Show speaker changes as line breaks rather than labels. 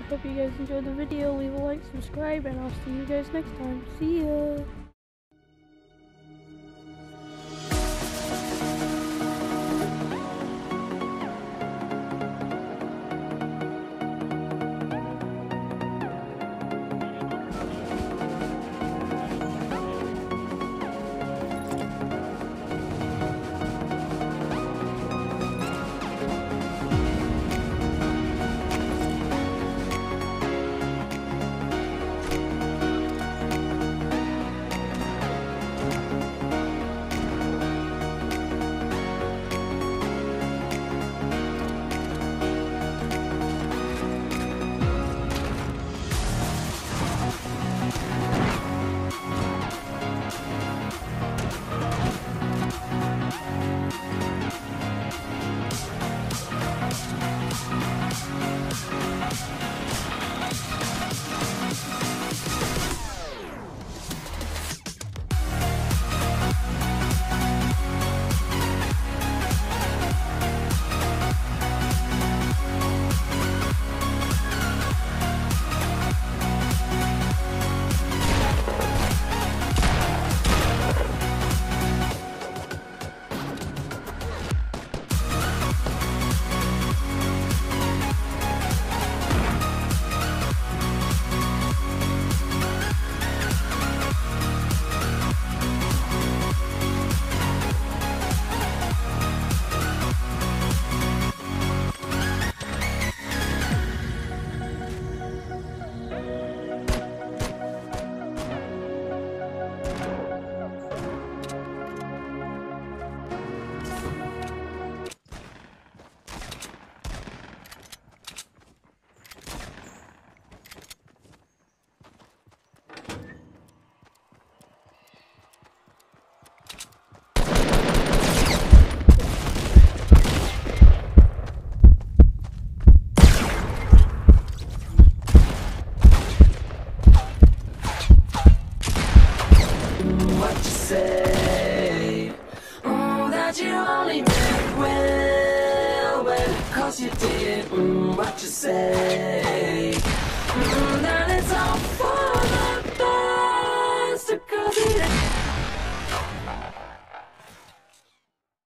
Hope you guys enjoyed the video. Leave a like, subscribe, and I'll see you guys next time. See ya!
What you say? That you only meant well, 'cause you did. What you say?